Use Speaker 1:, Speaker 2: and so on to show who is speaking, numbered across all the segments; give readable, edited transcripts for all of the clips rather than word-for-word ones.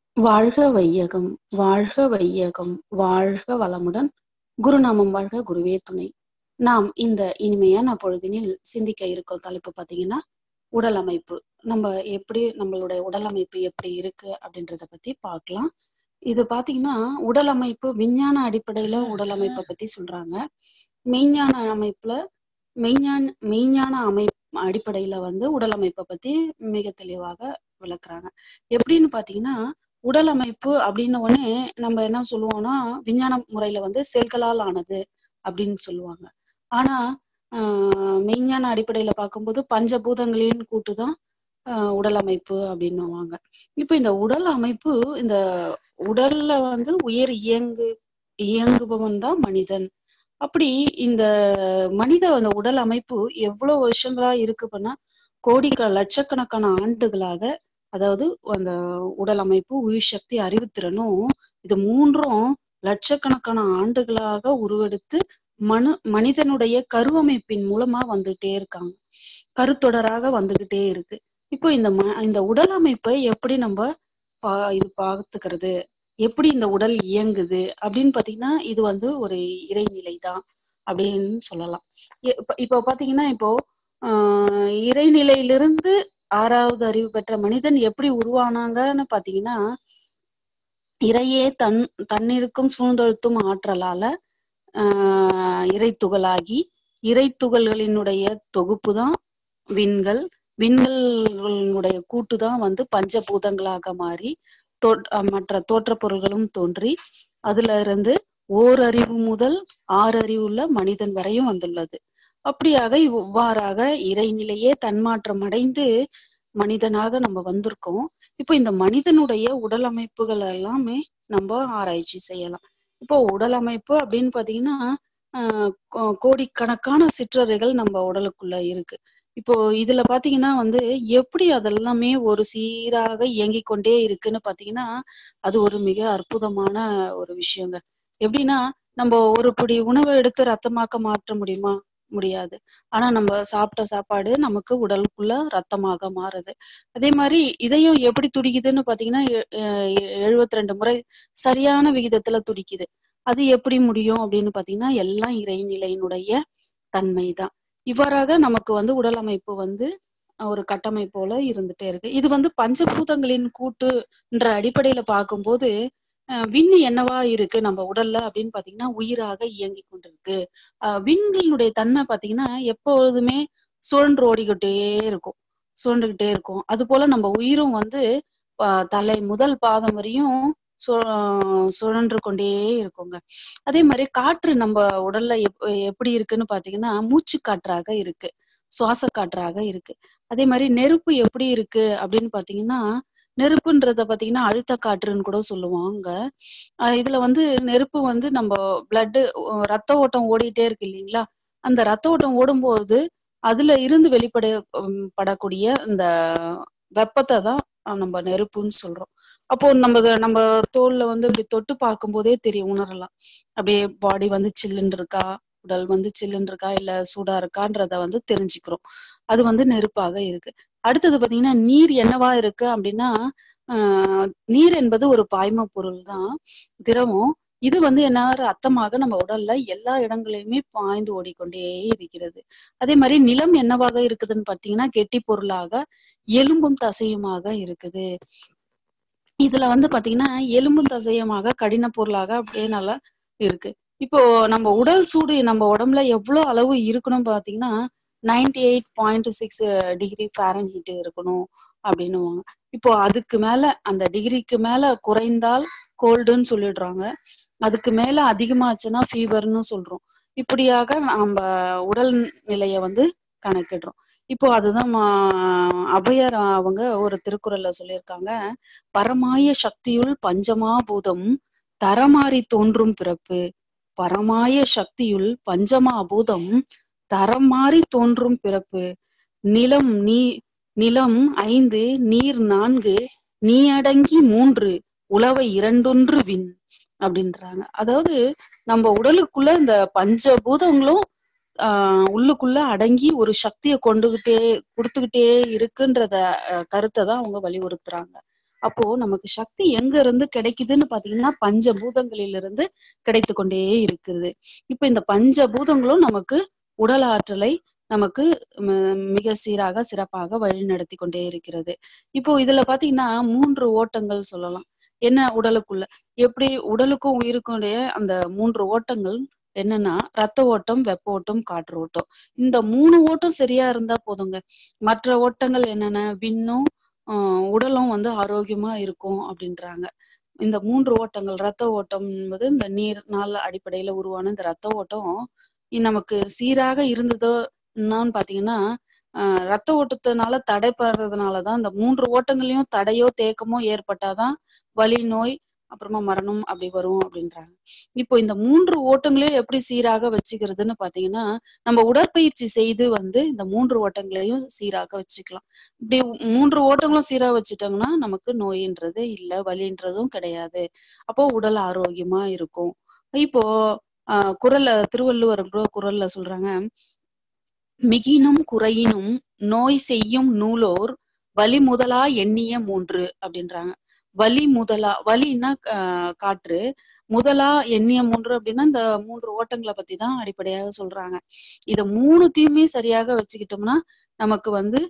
Speaker 1: வாழ்க வையகம், வாழ்க வையகம், வாழ்க வளமுடன். குருநாமம் வாழ்க, குருவே துணை. நாம் இந்த இனிமையான பொழுதினில் சிந்திக்க இருக்கும் தலைப்பு பார்த்தீங்கன்னா உடல் அமைப்பு. நம்மளுடைய உடல் அமைப்பு எப்படி இருக்கு அப்படின்றத பத்தி பார்க்கலாம். இது பாத்தீங்கன்னா உடல் அமைப்பு விஞ்ஞான அடிப்படையில உடல் அமைப்பை பத்தி சொல்றாங்க. மெய்ஞான அமைப்புல மெய்ஞான அடிப்படையில உடல் அமைப்பை பத்தி மிக தெளிவாக விளக்குறாங்க. எப்படின்னு பாத்தீங்கன்னா, உடல் அமைப்பு அப்படின்னு உடனே நம்ம என்ன சொல்லுவோம்னா, விஞ்ஞான முறையில செல்களால் ஆனது அப்படின்னு சொல்லுவாங்க. ஆனா மெய்ஞான அடிப்படையில பார்க்கும்போது பஞ்சபூதங்களின் கூட்டுதான் உடல் அமைப்பு அப்படின்னுவாங்க. இப்ப இந்த உடல் அமைப்பு, இந்த உடல்ல உயிர் இயங்குபவன் தான் மனிதன். அப்படி இந்த அந்த உடல் அமைப்பு எவ்வளவு வருஷங்களா இருக்கு பண்ணா, லட்சக்கணக்கான ஆண்டுகளாக, அதாவது அந்த உடல் அமைப்பு, உயிர் சக்தி, அறிவுத்திறனும் இது மூன்றும் லட்சக்கணக்கான ஆண்டுகளாக உருவெடுத்து மனிதனுடைய கருவமைப்பின் மூலமா வந்துட்டே இருக்காங்க. கருத்தொடராக வந்துகிட்டே இருக்கு. இப்போ இந்த உடல் அமைப்பை எப்படி நம்ம இது பார்த்துக்கிறது, எப்படி இந்த உடல் இயங்குது அப்படின்னு பாத்தீங்கன்னா, இது ஒரு இறைநிலை தான் அப்படின்னு சொல்லலாம். இப்போ பாத்தீங்கன்னா, இப்போ இறைநிலையிலிருந்து 6வது அறிவு பெற்ற மனிதன் எப்படி உருவானாங்கன்னு பாத்தீங்கன்னா, இறையே தன்னிருக்கும் சூழ்ந்தெழுத்தும் ஆற்றலால இறைத்துகளாகி, இறைத்துகள்களினுடைய தொகுப்பு தான் விண்கள். விண்களுடைய கூட்டுதான் பஞ்சபூதங்களாக மாறி மற்ற தோற்ற பொருள்களும் தோன்றி, அதுல இருந்து ஓரறிவு முதல் 6 அறிவுள்ள மனிதன் வரையும் வந்துள்ளது. அப்படியாக இவ்வாறாக இறைநிலையே தன்மாற்றம் அடைந்து மனிதனாக நம்ம வந்திருக்கோம். இப்போ இந்த மனிதனுடைய உடல் அமைப்புகள் எல்லாமே நம்ம ஆராய்ச்சி செய்யலாம். இப்போ உடல் அமைப்பு அப்படின்னு பாத்தீங்கன்னா, கோடிக்கணக்கான சிற்றறைகள் நம்ம உடலுக்குள்ள இருக்கு. இப்போ இதுல பாத்தீங்கன்னா எப்படி அதெல்லாமே ஒரு சீராக இயங்கிக் கொண்டே இருக்குன்னு பாத்தீங்கன்னா, அது ஒரு மிக அற்புதமான ஒரு விஷயங்க. எப்படின்னா, நம்ம ஒரு பிடி உணவை எடுத்து ரத்தமாக்க மாற்ற முடியுமா? முடியாது. ஆனா நம்ம சாப்பிட்ட சாப்பாடு நமக்கு உடலுக்குள்ள ரத்தமாக மாறுது. அதே மாதிரி இதயம் எப்படி துடிக்குதுன்னு பாத்தீங்கன்னா, 72 முறை சரியான விகிதத்துல துடிக்குது. அது எப்படி முடியும் அப்படின்னு பாத்தீங்கன்னா, எல்லாம் இறைநிலையினுடைய தன்மைதான். இவ்வாறாக நமக்கு உடல் அமைப்பு ஒரு கட்டமைப்போல இருந்துட்டே இருக்கு. இது பஞ்சபூதங்களின் கூட்டுன்ற அடிப்படையில பார்க்கும்போது, விண் என்னவா இருக்கு நம்ம உடல்ல அப்படின்னு பாத்தீங்கன்னா, உயிராக இயங்கி கொண்டிருக்கு. விண்களினுடைய தன்மை பாத்தீங்கன்னா எப்பொழுதுமே சுழன்று ஓடிக்கிட்டே இருக்கும், சுழன்றுகிட்டே இருக்கும். அது போல நம்ம உயிரும் தலை முதல் பாதம் வரையும் சுழன்று கொண்டே இருக்குங்க. அதே மாதிரி காற்று நம்ம உடல்ல எப்படி இருக்குன்னு பாத்தீங்கன்னா, மூச்சு காற்றாக இருக்கு, சுவாச காற்றாக இருக்கு. அதே மாதிரி நெருப்பு எப்படி இருக்கு அப்படின்னு பாத்தீங்கன்னா, நெருப்புன்றத பாத்தீங்கன்னா அழுத்த காற்றுன்னு கூட சொல்லுவாங்க. இதுல நெருப்பு நம்ம பிளட், ரத்த ஓட்டம் ஓடிட்டே இருக்கு இல்லைங்களா? அந்த ரத்த ஓட்டம் ஓடும்போது அதுல இருந்து படக்கூடிய இந்த வெப்பத்தை தான் நம்ம நெருப்புன்னு சொல்றோம். அப்போ நம்ம தோல்ல இப்படி தொட்டு பார்க்கும் போதே தெரியும், உணரலாம். அப்படியே பாடி சில்லுன்னு இருக்கா, உடல் சில்லுன்னு இருக்கா, இல்ல சூடா இருக்கான்றத தெரிஞ்சுக்கிறோம். அது நெருப்பாக இருக்கு. அடுத்தது பாத்தீங்கன்னா, நீர் என்னவா இருக்கு அப்படின்னா, நீர் என்பது ஒரு பாய்ம பொருள் தான், திரவம். இது என்ன ரத்தமாக நம்ம உடல்ல எல்லா இடங்களிலுமே பாய்ந்து ஓடிக்கொண்டே இருக்கிறது. அதே மாதிரி நிலம் என்னவாக இருக்குதுன்னு பாத்தீங்கன்னா, கெட்டி பொருளாக எலும்பும் தசையுமாக இருக்குது. இதுல பாத்தீங்கன்னா எலும்பும் தசையுமாக கடின பொருளாக அப்படியே நல்லா இருக்கு. இப்போ நம்ம உடல் சூடு நம்ம உடம்புல எவ்வளவு அளவு இருக்கணும் பாத்தீங்கன்னா, 98.6 டிகிரி ஃபாரன்ஹீட் இருக்கணும் அப்படின்னுவாங்க. இப்போ அதுக்கு மேல, அந்த டிகிரிக்கு மேல குறைந்தால் கோல்டுன்னு சொல்லிடுறாங்க. அதுக்கு மேல அதிகமாச்சுன்னா ஃபீவர்னு சொல்றோம். இப்படியாக நம்ம உடல் நிலைய கணக்கிடுறோம். இப்போ அதுதான் ஔவையார் அவங்க ஒரு திருக்குறள்ல சொல்லியிருக்காங்க. பரமாய சக்தியுள் பஞ்சமா பூதம் தரமாறி தோன்றும் பிறப்பு. பரமாய சக்தியுள் பஞ்சமா பூதம் தரம் மாறி தோன்றும் பிறப்பு. நிலம் நிலம் 5, நீர் 4, நீ அடங்கி 3, உளவை 2 விண் அப்படின்றாங்க. அதாவது நம்ம உடலுக்குள்ள இந்த பஞ்சபூதங்களும் உள்ளுக்குள்ள அடங்கி ஒரு சக்தியை கொடுத்துக்கிட்டே இருக்குன்றத கருத்தை தான் அவங்க வலியுறுத்துறாங்க. அப்போ நமக்கு சக்தி எங்க இருந்து கிடைக்குதுன்னு பாத்தீங்கன்னா பஞ்சபூதங்களிலிருந்து கிடைத்து கொண்டே இருக்குது. இப்ப இந்த பஞ்சபூதங்களும் நமக்கு உடல் ஆற்றலை நமக்கு மிக சீராக சிறப்பாக வழிநடத்தி கொண்டே இருக்கிறது. இப்போ இதுல பாத்தீங்கன்னா 3 ஓட்டங்கள் சொல்லலாம். என்ன உடலுக்குள்ள எப்படி உடலுக்கும் உயிருக்கும் இடையே அந்த 3 ஓட்டங்கள் என்னன்னா ரத்த ஓட்டம், வெப்ப ஓட்டம், காற்று ஓட்டம். இந்த 3 ஓட்டம் சரியா இருந்தா போதுங்க. மற்ற ஓட்டங்கள் என்னென்ன விண்ணும் உடலும் வந்து ஆரோக்கியமா இருக்கும் அப்படின்றாங்க. இந்த 3 ஓட்டங்கள் ரத்த ஓட்டம் என்பது இந்த நீர் நாள் அடிப்படையில உருவான இந்த ரத்த ஓட்டம் நமக்கு சீராக இருந்ததோ என்னான்னு பாத்தீங்கன்னா ரத்த ஓட்டத்தினால தடைப்படுறதுனாலதான் இந்த 3 ஓட்டங்களையும் தடையோ தேக்கமோ ஏற்பட்டாதான் வலி, நோய், அப்புறமா மரணம் அப்படி வரும் அப்படின்றாங்க. இப்போ இந்த 3 ஓட்டங்களையும் எப்படி சீராக வச்சுக்கிறதுன்னு பாத்தீங்கன்னா நம்ம உடற்பயிற்சி செய்து வந்து இந்த 3 ஓட்டங்களையும் சீராக வச்சுக்கலாம். இப்படி 3 ஓட்டங்களும் சீரா வச்சுட்டோம்னா நமக்கு நோயின்றது இல்ல, வலின்றதும் கிடையாது. அப்போ உடல் ஆரோக்கியமா இருக்கும். இப்போ குறள்ல திருவள்ளுவர் கூட குறள்ல சொல்றாங்க, மிகினும் குறையினும் நோய் செய்யும் நூலோர் வலி முதலா எண்ணிய 3 அப்படின்றாங்க. வலி முதலா வலின்னா காற்று, முதலா எண்ணிய 3 அப்படின்னா இந்த 3 ஓட்டங்களை பத்தி தான் அடிப்படையாக சொல்றாங்க. இத 3த்தையுமே சரியாக வச்சுக்கிட்டோம்னா நமக்கு வந்து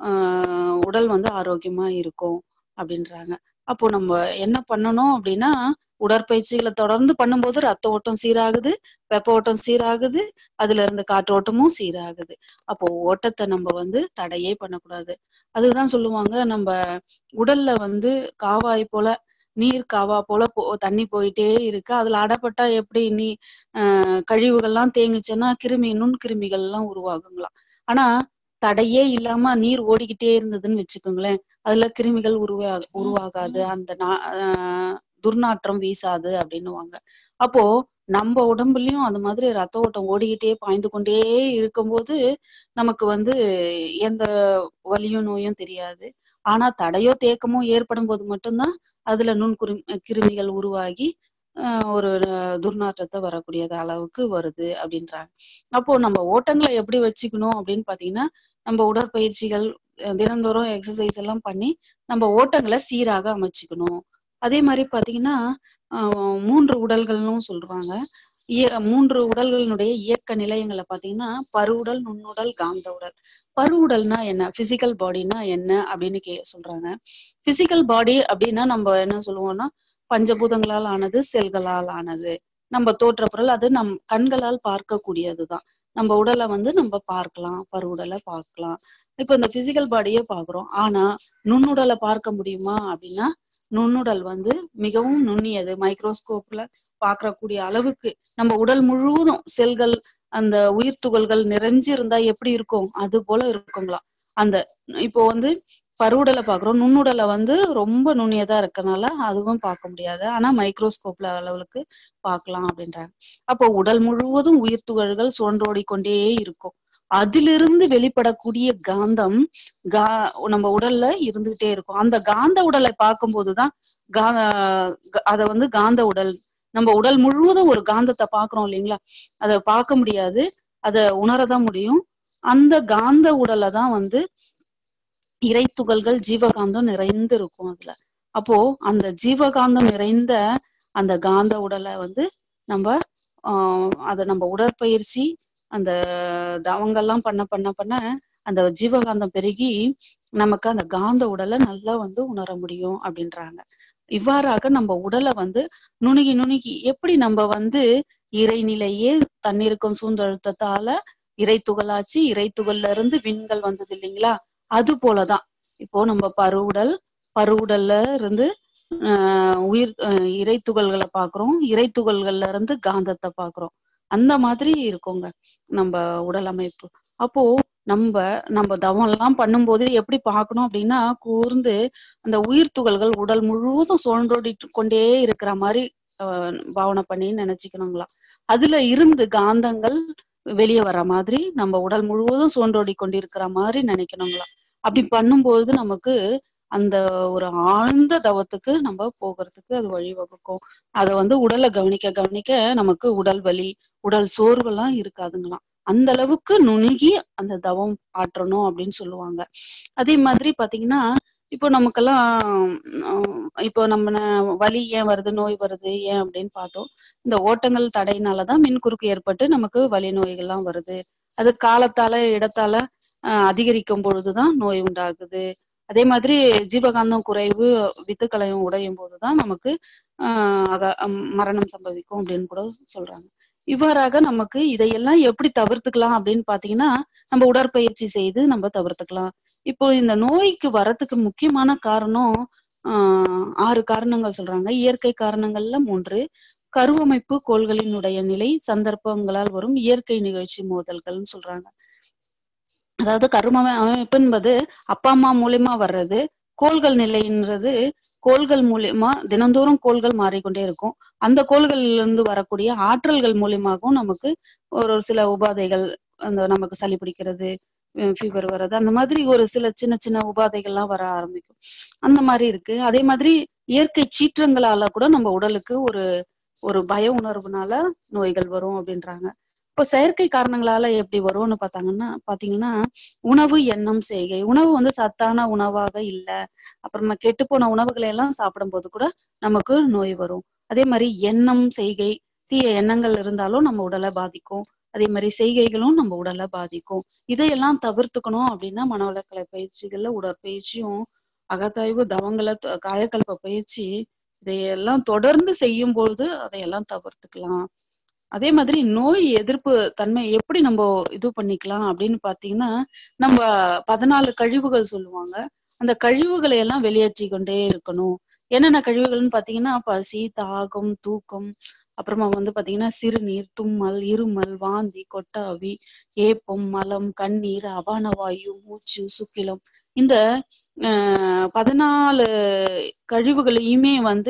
Speaker 1: உடல் வந்து ஆரோக்கியமா இருக்கும் அப்படின்றாங்க. அப்போ நம்ம என்ன பண்ணணும் அப்படின்னா உடற்பயிற்சிகளை தொடர்ந்து பண்ணும்போது ரத்த ஓட்டம் சீராகுது, வெப்ப ஓட்டம் சீராகுது, அதுல இருந்து காற்றோட்டமும் சீராகுது. அப்போ ஓட்டத்தை நம்ம வந்து தடையே பண்ணக்கூடாது. அதுதான் சொல்லுவாங்க, நம்ம உடல்ல வந்து காவாய் போல நீர் காவா போல தண்ணி போயிட்டே இருக்கு. அதுல அடைப்பட்டா எப்படி கழிவுகள்லாம் தேங்குச்சுன்னா நுண்கிருமிகள் எல்லாம் உருவாகுங்களாம். ஆனா தடையே இல்லாம நீர் ஓடிக்கிட்டே இருந்ததுன்னு வச்சுக்கோங்களேன், அதுல கிருமிகள் உருவாகாது, அந்த துர்நாற்றம் வீசாது அப்படின்னுவாங்க. அப்போ நம்ம உடம்புலயும் அந்த மாதிரி ரத்த ஓட்டம் ஓடிக்கிட்டே பாய்ந்து கொண்டே இருக்கும்போது நமக்கு வந்து எந்த வலியும் நோயும் தெரியாது. ஆனா தடையோ தேக்கமோ ஏற்படும் போது மட்டும்தான் அதுல கிருமிகள் உருவாகி ஒரு துர்நாற்றத்தை வரக்கூடிய அளவுக்கு வருது அப்படின்றாங்க. அப்போ நம்ம ஓட்டங்களை எப்படி வச்சுக்கணும் அப்படின்னு பாத்தீங்கன்னா நம்ம உடற்பயிற்சிகள் தினந்தோறும் எக்ஸசைஸ் எல்லாம் பண்ணி நம்ம ஓட்டங்களை சீராக அமைச்சுக்கணும். அதே மாதிரி பாத்தீங்கன்னா 3 உடல்கள்னு சொல்றாங்க. 3 உடல்களினுடைய இயக்க நிலையங்களை பாத்தீங்கன்னா பருவுடல், நுண்ணுடல், காந்த உடல். பருவுடல்னா என்ன, பிசிக்கல் பாடினா என்ன அப்படின்னு சொல்றாங்க. பிசிக்கல் பாடி அப்படின்னா நம்ம என்ன சொல்லுவோம்னா பஞ்சபூதங்களால் ஆனது, செல்களால் ஆனது. நம்ம தோற்றப்பொருள் அது நம் கண்களால் பார்க்கக்கூடியதுதான். நம்ம உடலை வந்து நம்ம பார்க்கலாம், பருவுடலை பார்க்கலாம். இப்ப இந்த பிசிக்கல் பாடியே பாக்குறோம். ஆனா நுண்ணுடலை பார்க்க முடியுமா அப்படின்னா நுண்ணுடல் வந்து மிகவும் நுண்ணியது. மைக்ரோஸ்கோப்ல பார்க்கக்கூடிய அளவுக்கு நம்ம உடல் முழுவதும் செல்கள், அந்த உயிர் துகள்கள் நிறைஞ்சு இருந்தா எப்படி இருக்கும் அது போல இருக்குங்களாம். அந்த இப்போ வந்து பருவுடலை பாக்குறோம், நுண்ணுடலை வந்து ரொம்ப நுண்ணியதா இருக்கனால அதுவும் பார்க்க முடியாது. ஆனா மைக்ரோஸ்கோப்ல அளவுக்கு பார்க்கலாம் அப்படின்றாங்க. அப்போ உடல் முழுவதும் உயிர் துகள்கள் சுழன்றோடி கொண்டே இருக்கும். அதிலிருந்து வெளிப்படக்கூடிய காந்தம் நம்ம உடல்ல இருந்துகிட்டே இருக்கும். அந்த காந்த உடலை பார்க்கும்போதுதான் அத வந்து காந்த உடல். நம்ம உடல் முழுவதும் ஒரு காந்தத்தை பாக்குறோம் இல்லைங்களா, அத பார்க்க முடியாது, அத உணரதான் முடியும். அந்த காந்த உடலை தான் வந்து இறை துகள்கள் ஜீவகாந்தம் நிறைந்து இருக்கும் அதுல. அப்போ அந்த ஜீவகாந்தம் நிறைந்த அந்த காந்த உடலை வந்து நம்ம அத நம்ம உடற்பயிற்சி அந்த தவங்கள்லாம் பண்ண பண்ண பண்ண அந்த ஜீவகாந்தம் பெருகி நமக்கு அந்த காந்த உடலை நல்லா வந்து உணர முடியும் அப்படின்றாங்க. இவ்வாறாக நம்ம உடலை வந்து நுணுகி நுணுகி எப்படி நம்ம வந்து இறைநிலையே தண்ணீருக்கும் சூழ்ந்தழுத்தத்தால இறை துகளாச்சு, இறை துகள்ல இருந்து விண்கள் வந்தது இல்லைங்களா, அது போலதான் இப்போ நம்ம பருவுடல்ல இருந்து உயிர் இறை துகள்களை பாக்குறோம், இறை துகள்கள்ல இருந்து காந்தத்தை பாக்குறோம். அந்த மாதிரி இருக்குங்க நம்ம உடல் அமைப்பு. அப்போ நம்ம தவம் எல்லாம் பண்ணும்போது எப்படி பார்க்கணும் அப்படின்னா கூர்ந்து அந்த உயிர் துகள்கள் உடல் முழுவதும் சுழன்றோடி கொண்டே இருக்கிற மாதிரி பாவனை பண்ணி நினைச்சுக்கணுங்களா. அதுல இருந்து காந்தங்கள் வெளியே வர மாதிரி நம்ம உடல் முழுவதும் சுழன்றோடி கொண்டிருக்கிற மாதிரி நினைக்கணுங்களா. அப்படி பண்ணும்போது நமக்கு அந்த ஒரு ஆழ்ந்த தவத்துக்கு நம்ம போகிறதுக்கு அது வழிவகுக்கும். அதை வந்து உடலை கவனிக்க கவனிக்க நமக்கு உடல் வலி, உடல் சோர்வெல்லாம் இருக்காதுங்களாம். அந்த அளவுக்கு நுணுகி அந்த தவம் ஆற்றணும் அப்படின்னு சொல்லுவாங்க. அதே மாதிரி பாத்தீங்கன்னா இப்போ நமக்கெல்லாம் இப்போ வலி ஏன் வருது, நோய் வருது ஏன் அப்படின்னு பார்த்தோம். இந்த ஓட்டங்கள் தடையினால தான் மின்குறுக்கு ஏற்பட்டு நமக்கு வலி நோய்கள்லாம் வருது. அது காலத்தால, இடத்தால அதிகரிக்கும் பொழுது தான் நோய் உண்டாகுது. அதே மாதிரி ஜீவகாந்தம் குறைவு, வித்துக்களையும் உடையும் போது தான் நமக்கு அ அத மரணம் சம்பவிக்கும் அப்படின்னு கூட சொல்றாங்க. இவ்வாறாக நமக்கு இதையெல்லாம் எப்படி தவிர்த்துக்கலாம் அப்படின்னு பார்த்தீங்கன்னா, நம்ம உடற்பயிற்சி செய்து நம்ம தவிர்த்துக்கலாம். இப்போ இந்த நோய்க்கு வரதுக்கு முக்கியமான காரணம் ஆ 6 காரணங்கள் சொல்றாங்க. இயற்கை காரணங்கள்ல 3, கருவமைப்பு கோள்களினுடைய நிலை, சந்தர்ப்பங்களால் வரும் இயற்கை நிகழ்ச்சி மோதல்கள்னு சொல்றாங்க. அதாவது அமைப்பு என்பது அப்பா, அம்மா மூலியமா வர்றது. கோள்கள் நிலைன்றது கோள்கள் மூலியமா தினந்தோறும் கோள்கள் மாறிக்கொண்டே இருக்கும். அந்த கோள்கள்ல இருந்து வரக்கூடிய ஆற்றல்கள் மூலியமாகவும் நமக்கு ஒரு ஒரு சில உபாதைகள், அந்த நமக்கு சளி பிடிக்கிறது, ஃபீவர் வர்றது, அந்த மாதிரி ஒரு சில சின்ன சின்ன உபாதைகள்லாம் வர ஆரம்பிக்கும். அந்த மாரி இருக்கு. அதே மாதிரி இயற்கை சீற்றங்களால கூட நம்ம உடலுக்கு ஒரு ஒரு பய உணர்வுனால நோய்கள் வரும் அப்படின்றாங்க. இப்போ செயற்கை காரணங்களால எப்படி வரும்னு பார்த்தீங்கன்னா, உணவு, எண்ணம், செய்கை. உணவு வந்து சத்தான உணவாக இல்ல. அப்புறமா கெட்டுப்போன உணவுகளை எல்லாம் சாப்பிடும்போது கூட நமக்கு நோய் வரும். அதே மாரி எண்ணம், செய்கை, தீய எண்ணங்கள் இருந்தாலும் நம்ம உடல பாதிக்கும். அதே மாரி செய்கைகளும் நம்ம உடல பாதிக்கும். இதையெல்லாம் தவிர்த்துக்கணும் அப்படின்னா, மனவளக்கலை பயிற்சிகள்ல உடற்பயிற்சியும், அகத்தாய்வு, தவங்கள காயகல்ப பயிற்சி இதையெல்லாம் தொடர்ந்து செய்யும்பொழுது அதையெல்லாம் தவிர்த்துக்கலாம். அதே மாதிரி நோய் எதிர்ப்பு தன்மை எப்படி இது பண்ணிக்கலாம் அப்படின்னு பார்த்தீங்கன்னா, நம்ப 14 கழிவுகள் சொல்லுவாங்க. அந்த கழிவுகளை எல்லாம் வெளியேற்றிக் கொண்டே இருக்கணும். என்னென்ன கழிவுகள்னு பார்த்தீங்கன்னா, பசி, தாகம், தூக்கம், அப்புறமா வந்து பார்த்தீங்கன்னா, சிறுநீர், தும்மல், இருமல், வாந்தி, கொட்டாவி, ஏப்பம், மலம், கண்ணீர், அபான வாயு, மூச்சு, சுக்கிலம். இந்த அ 14 கழிவுகளையுமே வந்து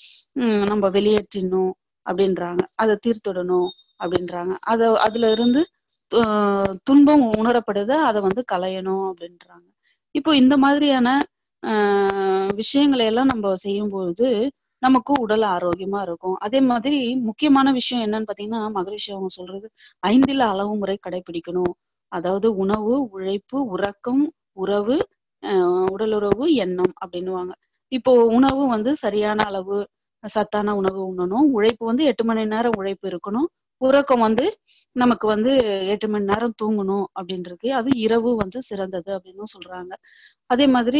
Speaker 1: நம்ம வெளியேற்றிடணும் அப்படின்றாங்க. அத தீர்த்திடணும் அப்படின்றாங்க. அதுல இருந்து அ துன்பம் உணரப்படுது. அத வந்து களையணும் அப்படின்றாங்க. இப்போ இந்த மாதிரியான அ விஷயங்களை எல்லாம் நம்ம செய்யும்பொழுது, நமக்கு உடல் ஆரோக்கியமா இருக்கும். அதே மாதிரி முக்கியமான விஷயம் என்னன்னு பார்த்தீங்கன்னா, மகரிஷி அவங்க சொல்றது 5ல் அளவு முறை கடைப்பிடிக்கணும். அதாவது உணவு, உழைப்பு, உறக்கம், உறவு, உடலுறவு, எண்ணம் அப்படின்னுவாங்க. இப்போ உணவு வந்து சரியான அளவு சத்தான உணவு உண்ணணும். உழைப்பு வந்து 8 மணி நேரம் உழைப்பு இருக்கணும். உறக்கம் வந்து நமக்கு வந்து 8 மணி நேரம் தூங்கணும் அப்படின்ருக்கு. அது இரவு வந்து சிறந்தது அப்படின்னும் சொல்றாங்க. அதே மாதிரி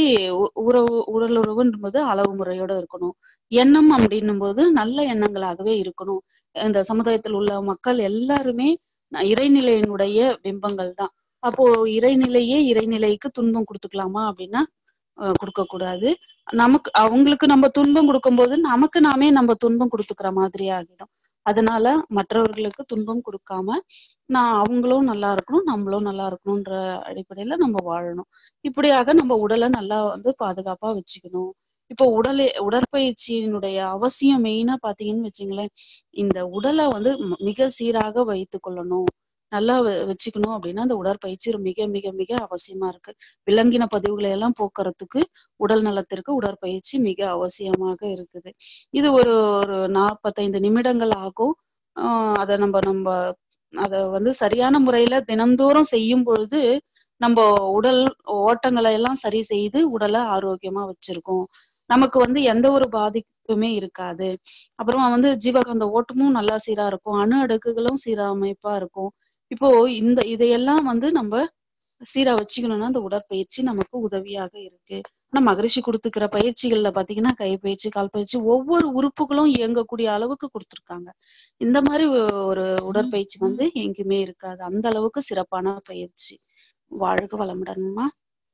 Speaker 1: உடலுறவுன்னும்போது அளவு முறையோட இருக்கணும். எண்ணம் அப்படின்னும்போது நல்ல எண்ணங்களாகவே இருக்கணும். இந்த சமுதாயத்தில் உள்ள மக்கள் எல்லாருமே இறைநிலையினுடைய பிம்பங்கள் தான். அப்போ இறைநிலைக்கு துன்பம் குடுத்துக்கலாமா அப்படின்னா, குடுக்கக்கூடாது. அவங்களுக்கு நம்ம துன்பம் குடுக்கும்போது, நமக்கு நாமே நம்ம துன்பம் குடுத்துக்கிற மாதிரி ஆகிடும். அதனால மற்றவர்களுக்கு துன்பம் குடுக்காம, அவங்களும் நல்லா இருக்கணும், நம்மளும் நல்லா இருக்கணுன்ற அடிப்படையில நம்ம வாழணும். இப்படியாக நம்ம உடல நல்லா வந்து பாதுகாப்பா வச்சுக்கணும். இப்போ உடற்பயிற்சியினுடைய அவசியம் மெயினா பார்த்தீங்கன்னு வச்சுங்களேன், இந்த உடல வந்து மிக சீராக வைத்துக் கொள்ளணும். நல்லா வச்சுக்கணும் அப்படின்னா, அந்த உடற்பயிற்சி மிக மிக மிக அவசியமா இருக்கு. விலங்கின பதிவுகளை எல்லாம் போக்குறதுக்கு, உடல் நலத்திற்கு உடற்பயிற்சி மிக அவசியமாக இருக்குது. இது ஒரு ஒரு 45 நிமிடங்கள் ஆகும். அ அத நம்ப நம்ப அத வந்து சரியான முறையில தினந்தோறும் செய்யும் பொழுது, நம்ப உடல் ஓட்டங்கள எல்லாம் சரி செய்து உடல ஆரோக்கியமா வச்சிருக்கோம். நமக்கு வந்து எந்த ஒரு பாதிப்புமே இருக்காது. அப்புறமா வந்து ஜீவகாந்த ஓட்டமும் நல்லா சீரா இருக்கும். அணு அடுக்குகளும் சீரமைப்பா இருக்கும். இப்போ இதையெல்லாம் வந்து நம்ப சீரா வச்சுக்கணும்னா, அந்த உடற்பயிற்சி நமக்கு உதவியாக இருக்கு. ஆனா மகரிஷி குடுத்துக்கிற பயிற்சிகள்ல பார்த்தீங்கன்னா, கைப்பயிற்சி, கால் பயிற்சி ஒவ்வொரு உறுப்புகளும் இயங்கக்கூடிய அளவுக்கு குடுத்துருக்காங்க. இந்த மாரி ஒரு உடற்பயிற்சி வந்து எங்கேயுமே இருக்காது. அந்த அளவுக்கு சிறப்பான பயிற்சி. வாழ்க வளமுடன்மா.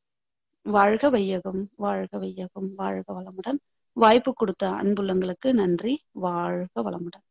Speaker 1: வாழ்க வையகம், வாழ்க வையகம், வாழ்க வளமுடன். வாய்ப்பு குடுத்த அன்புள்ளங்களுக்கு நன்றி. வாழ்க வளமுடன்.